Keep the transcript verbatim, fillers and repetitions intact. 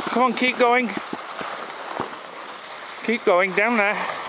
Come on, keep going. Keep going down there.